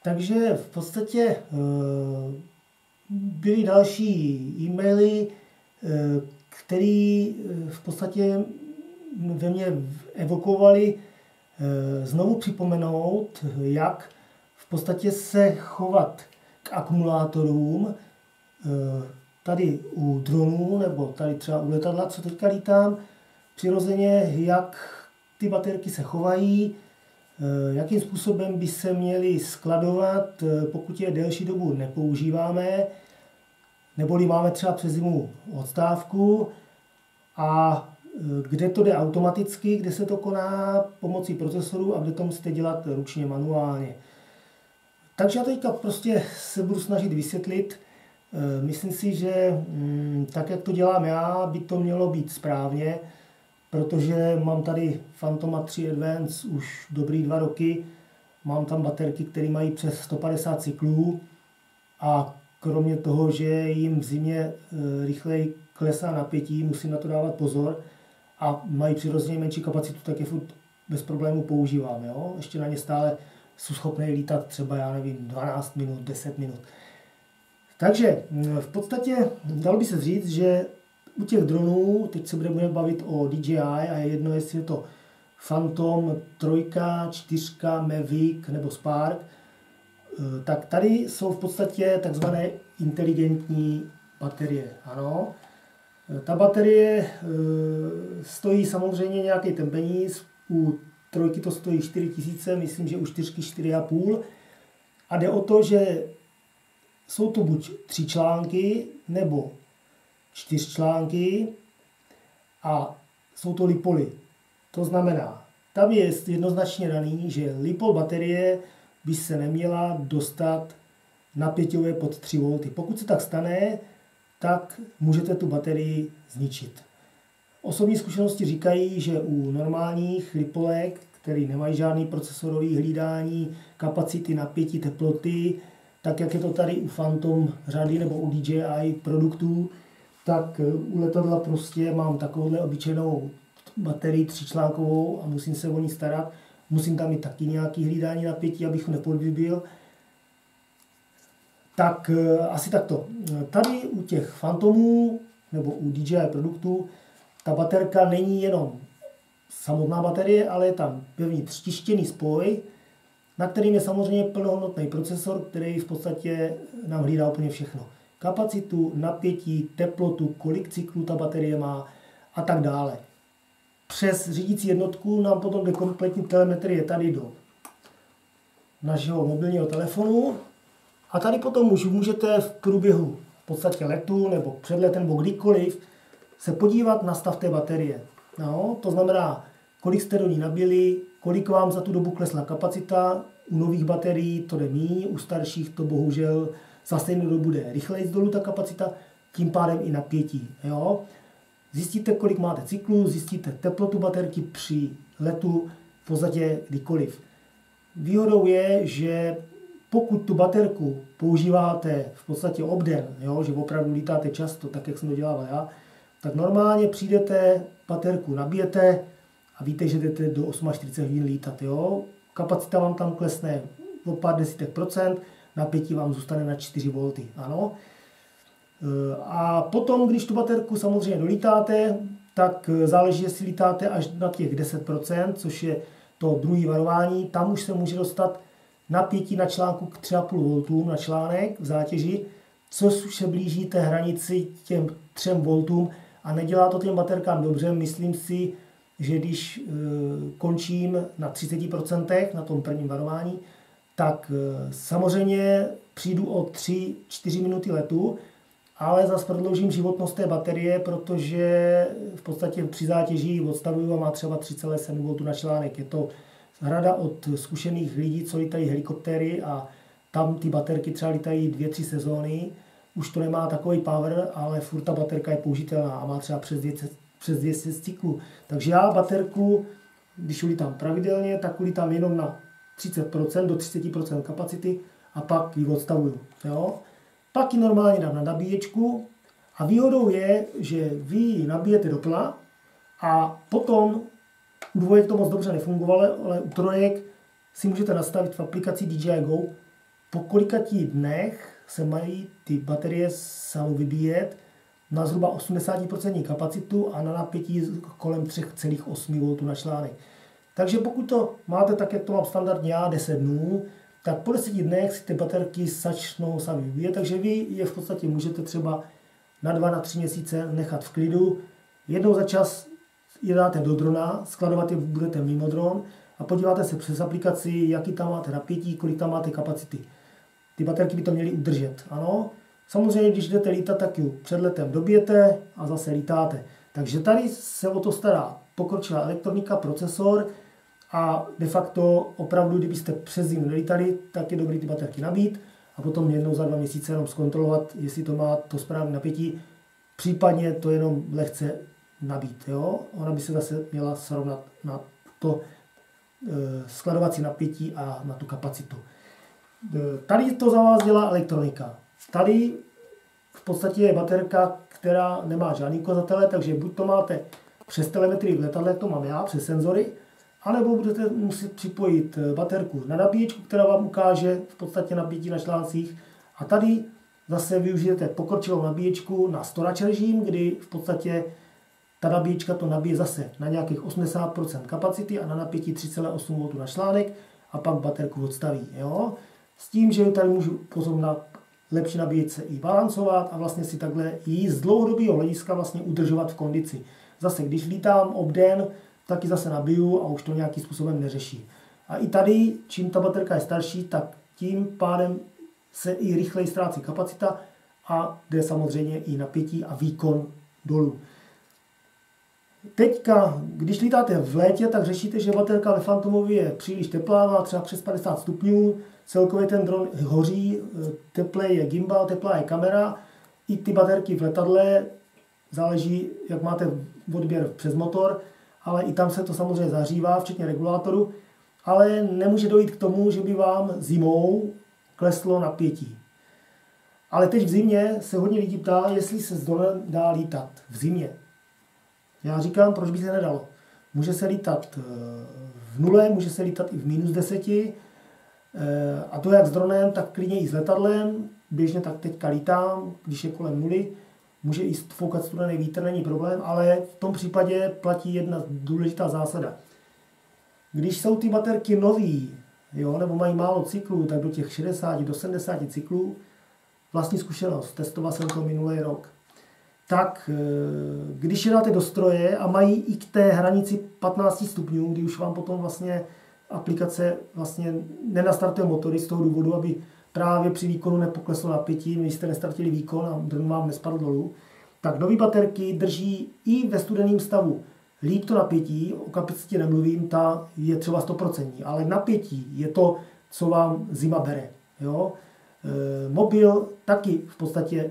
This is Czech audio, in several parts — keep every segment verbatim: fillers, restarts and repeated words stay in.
Takže v podstatě byly další e-maily, které v podstatě ve mně evokovali znovu připomenout, jak v podstatě se chovat k akumulátorům tady u dronů nebo tady třeba u letadla, co teďka lítám, přirozeně, jak ty baterky se chovají, jakým způsobem by se měly skladovat, pokud je delší dobu nepoužíváme, neboli máme třeba přes zimu odstávku, a kde to jde automaticky, kde se to koná pomocí procesoru a kde to musíte dělat ručně, manuálně. Takže já teďka prostě se budu snažit vysvětlit. Myslím si, že tak, jak to dělám já, by to mělo být správně, protože mám tady Phantoma tři Advance už dobrý dva roky. Mám tam baterky, které mají přes sto padesát cyklů a kromě toho, že jim v zimě rychleji klesá napětí, musím na to dávat pozor a mají přirozeně menší kapacitu, tak je furt bez problémů používám. Jo? Ještě na ně stále jsou schopné lítat třeba, já nevím, dvanáct minut, deset minut. Takže v podstatě dalo by se říct, že u těch dronů, teď se budeme bavit o D J I a je jedno, jestli je to Phantom tři, čtyři, Mavic nebo Spark, tak tady jsou v podstatě takzvané inteligentní baterie. Ano. Ta baterie stojí samozřejmě nějaký ten peníz, u trojky to stojí čtyři tisíce, myslím, že u čtyřky čtyři a půl. A jde o to, že jsou to buď tři články nebo čtyř články a jsou to lipoly. To znamená, tam je jednoznačně daný, že lipol baterie by se neměla dostat napěťově pod tři volty. Pokud se tak stane, tak můžete tu baterii zničit. Osobní zkušenosti říkají, že u normálních lipolek, které nemají žádný procesorový hlídání, kapacity, napětí, teploty, tak jak je to tady u Phantom řady nebo u D J I produktů, tak u letadla prostě mám takovouhle obyčejnou baterii tříčlánkovou a musím se o ní starat. Musím tam mít taky nějaký hlídání napětí, abych ho nepodvybil. Tak asi takto. Tady u těch Phantomů nebo u D J I produktů ta baterka není jenom samotná baterie, ale je tam vevnitř tištěný spoj, na kterým je samozřejmě plnohodnotný procesor, který v podstatě nám hlídá úplně všechno. Kapacitu, napětí, teplotu, kolik cyklů ta baterie má a tak dále. Přes řídící jednotku nám potom jde kompletní telemetrie tady do našeho mobilního telefonu a tady potom už můžete v průběhu v podstatě letu nebo před letem nebo kdykoliv se podívat na stav té baterie. No, to znamená, kolik jste do ní nabili, kolik vám za tu dobu klesla kapacita. U nových baterií to jde míň, u starších to bohužel za stejnou dobu jde rychleji dolů ta kapacita, tím pádem i napětí. Jo? Zjistíte, kolik máte cyklů, zjistíte teplotu baterky při letu v podstatě kdykoliv. Výhodou je, že pokud tu baterku používáte v podstatě obden, jo, že opravdu lítáte často, tak jak jsem to dělal já, tak normálně přijdete, baterku nabijete a víte, že jdete do čtyřicet osm hodin lítat. Jo. Kapacita vám tam klesne o pár desítek procent, napětí vám zůstane na čtyři volty. Ano. A potom, když tu baterku samozřejmě dolítáte, tak záleží, jestli lítáte až na těch deset procent, což je to druhé varování. Tam už se může dostat napětí na článku k tři a půl voltům na článek v zátěži, což už se blíží té hranici těm třem voltům a nedělá to těm baterkám dobře. Myslím si, že když e, končím na třiceti procentech na tom prvním varování, tak e, samozřejmě přijdu o tři čtyři minuty letu, ale zase prodloužím životnost té baterie, protože v podstatě při zátěži odstavuju a má třeba tři celé sedm voltů na článek. Je to rada od zkušených lidí, co lítají helikoptéry a tam ty baterky třeba lítají dvě, tři sezóny. Už to nemá takový power, ale furt ta baterka je použitelná a má třeba přes dvě stě cyklů. Takže já baterku, když ulítám pravidelně, tak ulítám jenom na třicet procent do třicet procent kapacity a pak ji odstavuju. Jo? Pak ji normálně dám na nabíječku a výhodou je, že vy ji nabijete do plna a potom u dvojek to moc dobře nefungovalo, ale u trojek si můžete nastavit v aplikaci D J I Go, po kolikatí dnech se mají ty baterie samovybíjet na zhruba osmdesát procent kapacitu a na napětí kolem tři celá osm voltů na článek. Takže pokud to máte tak, jak to mám standardně já, deset dnů, tak po deseti dnech si ty baterky začnou sami vybíjet, takže vy je v podstatě můžete třeba na dva, na tři měsíce nechat v klidu. Jednou za čas je dáte do drona, skladovat je budete mimo dron a podíváte se přes aplikaci, jaký tam máte napětí, kolik tam máte kapacity. Ty baterky by to měly udržet, ano. Samozřejmě, když jdete lítat, tak ji před letem dobijete a zase lítáte. Takže tady se o to stará pokročilá elektronika, procesor a de facto opravdu, kdybyste přes zimu nelítali, tak je dobrý ty baterky nabít a potom jednou za dva měsíce jenom zkontrolovat, jestli to má to správné napětí, případně to jenom lehce nabít. Jo? Ona by se zase měla srovnat na to e, skladovací napětí a na tu kapacitu. E, tady to za vás dělá elektronika. Tady v podstatě je baterka, která nemá žádný ukazatele, takže buď to máte přes telemetrii v letadle, jak to mám já, přes senzory, anebo budete muset připojit baterku na nabíječku, která vám ukáže v podstatě nabíjení na článcích. A tady zase využijete pokročilou nabíječku na storage režim, kdy v podstatě ta nabíječka to nabíje zase na nějakých osmdesát procent kapacity a na napětí tři celá osm voltů na článek a pak baterku odstaví. Jo? S tím, že tady můžu pozor na lepší nabíječce i balancovat a vlastně si takhle ji z dlouhodobého hlediska vlastně udržovat v kondici. Zase, když lítám obden, tak ji zase nabiju a už to nějakým způsobem neřeší. A i tady, čím ta baterka je starší, tak tím pádem se i rychleji ztrácí kapacita a jde samozřejmě i napětí a výkon dolů. Teďka, když lítáte v létě, tak řešíte, že baterka ve Phantomovi je příliš teplá, má třeba přes padesát stupňů, celkově ten dron hoří, teplej je gimbal, teplá je kamera, i ty baterky v letadle, záleží, jak máte odběr přes motor, ale i tam se to samozřejmě zahřívá, včetně regulátoru, ale nemůže dojít k tomu, že by vám zimou kleslo napětí. Ale teď v zimě se hodně lidí ptá, jestli se s dronem dá lítat v zimě. Já říkám, proč by se nedalo. Může se lítat v nule, může se lítat i v minus deseti, a to jak s dronem, tak klidně i s letadlem. Běžně tak teďka lítám, když je kolem nuly. Může i foukat studený vítr, není problém, ale v tom případě platí jedna důležitá zásada. Když jsou ty baterky nový, jo, nebo mají málo cyklů, tak do těch šedesáti do sedmdesáti cyklů, vlastní zkušenost, testoval jsem to minulý rok, tak když je dáte do stroje a mají i k té hranici patnáct stupňů, kdy už vám potom vlastně aplikace vlastně nenastartuje motory z toho důvodu, aby právě při výkonu nepokleslo napětí, když jste nestartili výkon a dron vám nespadl dolů, tak nové baterky drží i ve studeném stavu. Líp to napětí, o kapacitě nemluvím, ta je třeba sto procent, ale napětí je to, co vám zima bere. Jo? E, mobil taky v podstatě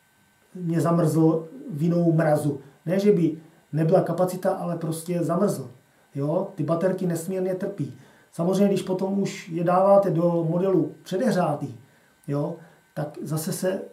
mě zamrzl vinou mrazu. Ne, že by nebyla kapacita, ale prostě zamrzl. Jo? Ty baterky nesmírně trpí. Samozřejmě, když potom už je dáváte do modelu předehřátý, jo, tak zase se e,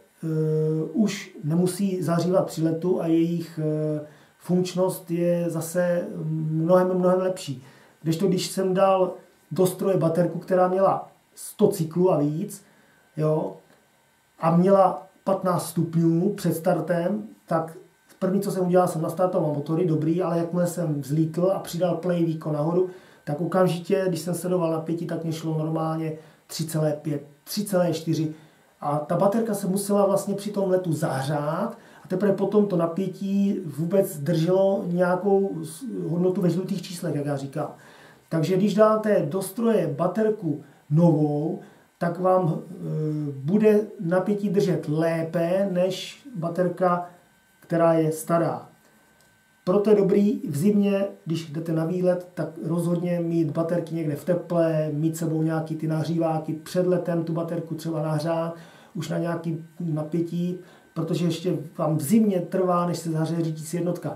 už nemusí zahřívat při letu a jejich e, funkčnost je zase mnohem, mnohem lepší. Kdežto, když jsem dal do stroje baterku, která měla sto cyklů a víc, jo, a měla patnáct stupňů před startem, tak první, co jsem udělal, jsem nastartoval motory, dobrý, ale jakmile jsem vzlítl a přidal play výkon nahoru, tak okamžitě, když jsem sledoval napětí, tak mě šlo normálně tři celá pět, tři celá čtyři. A ta baterka se musela vlastně při tom letu zahřát a teprve potom to napětí vůbec drželo nějakou hodnotu ve žlutých číslech, jak já říkám. Takže když dáte do stroje baterku novou, tak vám e, bude napětí držet lépe než baterka, která je stará. Proto je dobrý v zimě, když jdete na výlet, tak rozhodně mít baterky někde v teple, mít sebou nějaký ty nahříváky, před letem tu baterku třeba nahřát, už na nějaký napětí, protože ještě vám v zimě trvá, než se zahřeje řídící jednotka.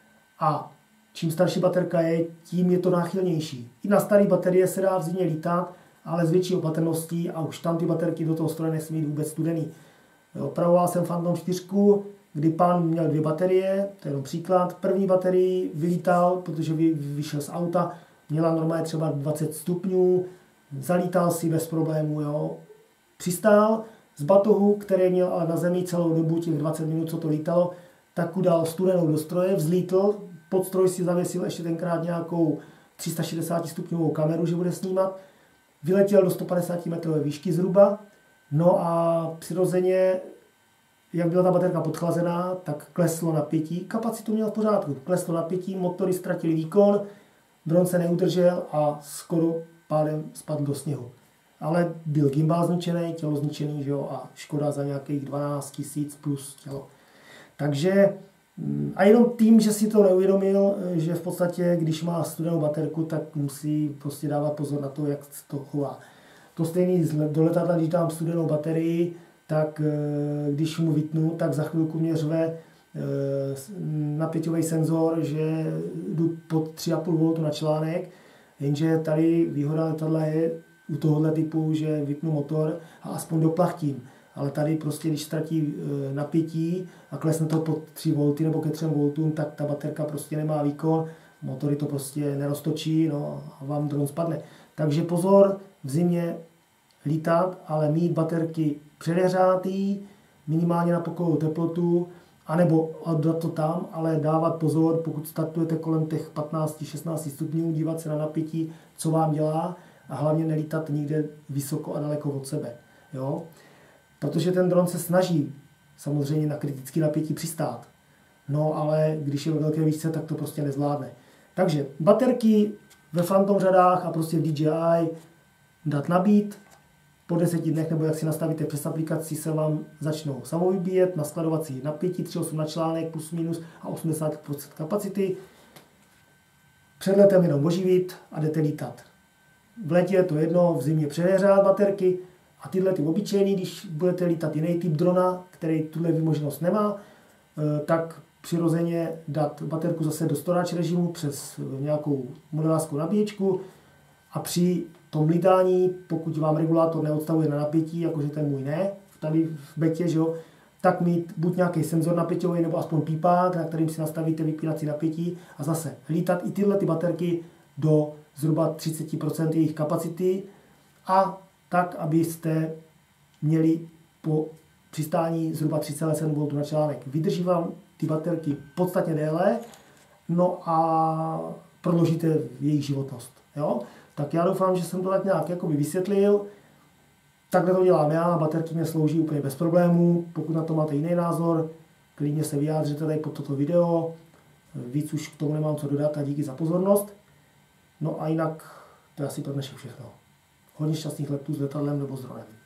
A čím starší baterka je, tím je to náchylnější. I na staré baterie se dá v zimě lítat, ale s větší opatrností a už tam ty baterky do toho stroje nesmí jít vůbec studený. Opravoval jsem Phantom čtyři, kdy pán měl dvě baterie, to je jenom příklad. První baterii vylítal, protože vyšel z auta, měla normálně třeba dvacet stupňů, zalítal si bez problému, jo. přistál, z batohu, který měl ale na zemi celou dobu, těch dvacet minut, co to lítalo, tak udal studenou do stroje, vzlítl, pod stroj si zavěsil ještě tenkrát nějakou tři sta šedesát stupňovou kameru, že bude snímat, vyletěl do sto padesát metrové výšky zhruba, no a přirozeně, jak byla ta baterka podchlazená, tak kleslo napětí, kapacitu měl v pořádku, kleslo napětí, motory ztratili výkon, dron se neudržel a skoro pádem spadl do sněhu. Ale byl gimbal zničený, tělo zničený, že jo, a škoda za nějakých dvanáct tisíc plus tělo. Takže a jenom tím, že si to neuvědomil, že v podstatě, když má studenou baterku, tak musí prostě dávat pozor na to, jak to chová. To stejný do letadla, když dám studenou baterii, tak když mu vytnu, tak za chvilku mě řve napěťový senzor, že jdu pod tři a půl voltu na článek, jenže tady výhoda letadla je u tohohle typu, že vypnu motor a aspoň doplachtím. Ale tady prostě, když ztratí napětí a klesne to pod tři volty nebo ke třem voltům, tak ta baterka prostě nemá výkon, motory to prostě neroztočí, no, a vám dron spadne. Takže pozor, v zimě lítat, ale mít baterky předehřátý, minimálně na pokojovou teplotu, anebo dát to tam, ale dávat pozor, pokud startujete kolem těch patnáct šestnáct stupňů, dívat se na napětí, co vám dělá, a hlavně nelítat nikde vysoko a daleko od sebe. Jo? Protože ten dron se snaží samozřejmě na kritické napětí přistát. No ale když je ve velké výšce, tak to prostě nezvládne. Takže baterky ve Phantom řadách a prostě v D J I dát nabít. Po deseti dnech, nebo jak si nastavíte přes aplikaci, se vám začnou samovybíjet na skladovací napětí, tři celá osm na článek plus minus a osmdesát procent kapacity. Před letem jenom oživit a jdete lítat. V létě je to jedno, v zimě přehřát baterky a tyhle ty obyčejný, když budete lítat jiný typ drona, který tuhle vymoženost nemá, tak přirozeně dát baterku zase do storage režimu přes nějakou modelářskou nabíječku a při tom lítání, pokud vám regulátor neodstavuje na napětí, jakože ten můj ne, tady v betě, že jo, tak mít buď nějaký senzor napěťový nebo aspoň pípák, na kterým si nastavíte vypínací napětí a zase lítat i tyhle ty baterky do zhruba třicet procent jejich kapacity a tak, abyste měli po přistání zhruba tři celá sedm voltů na článek. Vydrží vám ty baterky podstatně déle, no a prodloužíte jejich životnost. Jo? Tak já doufám, že jsem to tak nějak jakoby vysvětlil. Takhle to dělám já, baterky mě slouží úplně bez problémů. Pokud na to máte jiný názor, klidně se vyjádřete tady pod toto video. Víc už k tomu nemám co dodat a díky za pozornost. No a jinak to je asi pro dnešek všechno. Hodně šťastných letů s letadlem nebo s dronem.